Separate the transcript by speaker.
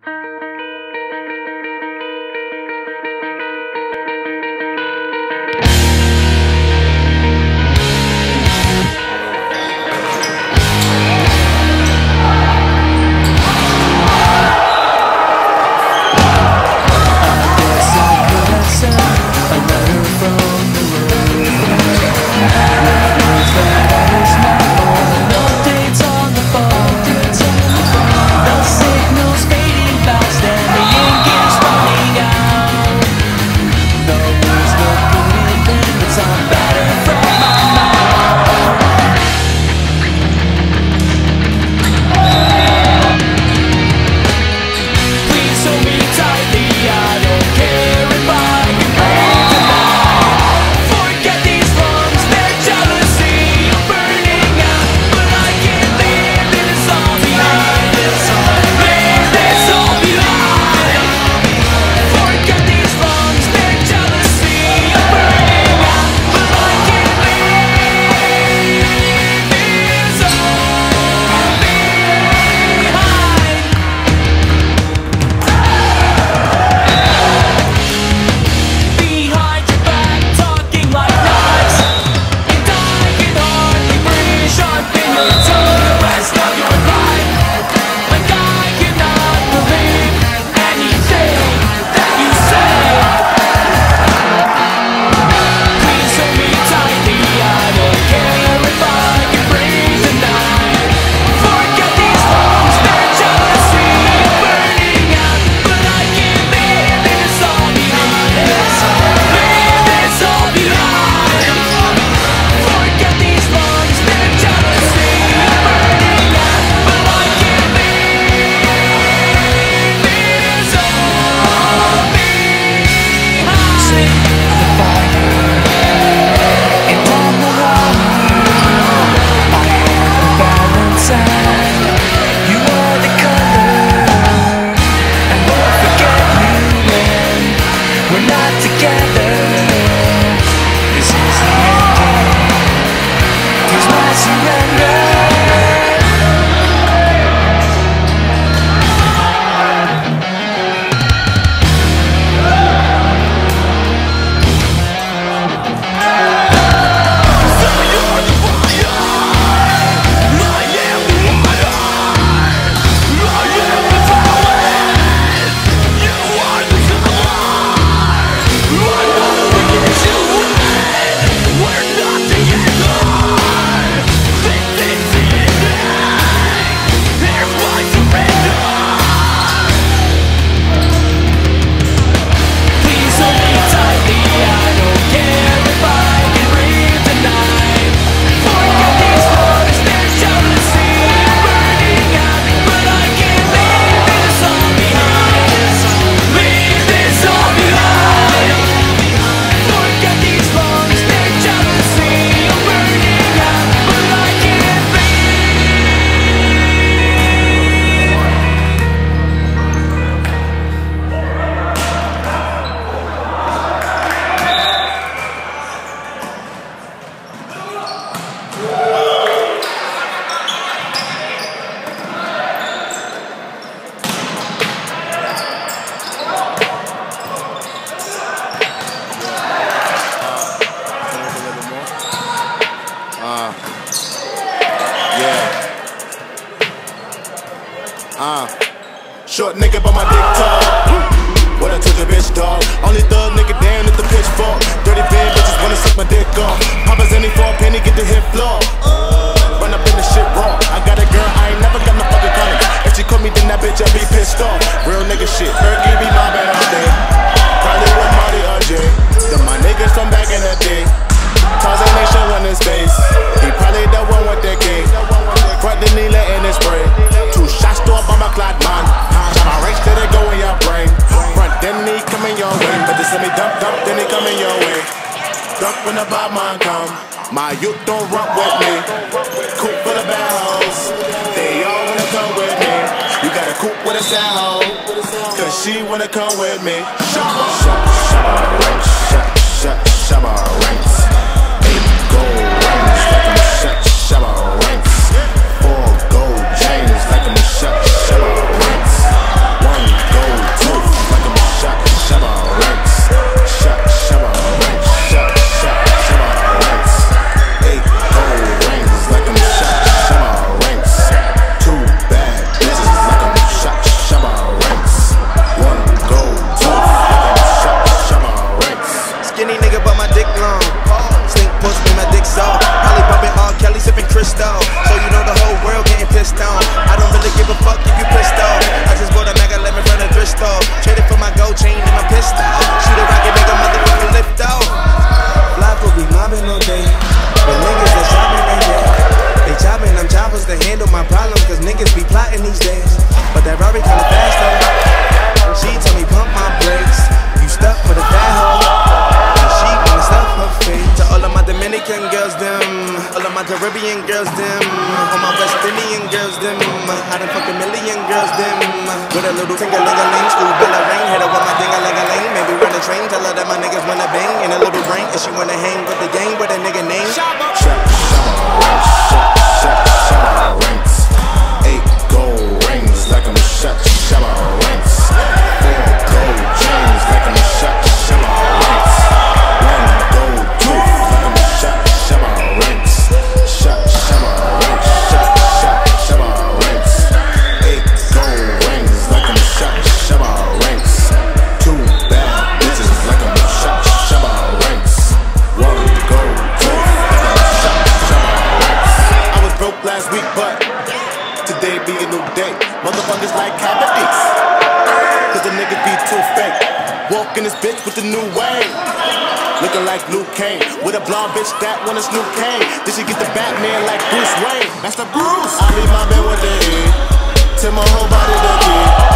Speaker 1: Short nigga but my dick tall. What I told your bitch, dog. Only thug nigga damn at the pitchfork. Dirty bad bitches wanna suck my dick off. Papa's any for a penny, get the hip floor. Run up in the shit raw. I got a girl, I ain't never got no fucking calling. If she call me, then that bitch I be pissed off. Real nigga shit, Herky be my bad all day. Probably with Marty or Jay. Then my niggas from back in the day. Tarzan ain't showing his face. He probably the one with that game. Front the knee letting it spray. 2 shots to a bomber clock man. Shot my range till they go in your brain. Front then he coming your way. But they send me dump, then he coming your way. Duck when the bad man come. My youth don't run with me. Coop for the bad hoes. They all wanna come with me. You gotta coop with a sad hoe. Cause she wanna come with me. Shabba ranks. Shabba ranks. 8 gold rings like I'm a Shabba ranks. 4 gold chains like I'm a Shabba ranks. 1
Speaker 2: a little ting-a-ling-a-ling. School bell a ring, hit her with my ding-a-ling-a-ling. Maybe run a train, tell her that my niggas wanna bang. In a little brain, and she wanna hang with the gang with a nigga name Shabba
Speaker 1: ranks. 8 gold rings like I'm Shabba ranks. 4 gold chains like I'm Shabba ranks. 1 gold tooth like I'm Shabba ranks. Shabba ranks. Shabba ranks. 8 gold rings like I'm Shabba ranks. 2 bad bitches like I'm Shabba ranks. 1 gold tooth like I'm Shabba ranks. I was broke last week, but today be a new day. Motherfuckers like cavities, cause the niggas be too fake. Walk in this bitch with the new wave, looking like Luke Kane, with a blonde bitch that wanna snoop Kane. Did she get the Batman like Bruce Wayne? That's the Bruce. I leave my bed with the heat, till my whole body the beat.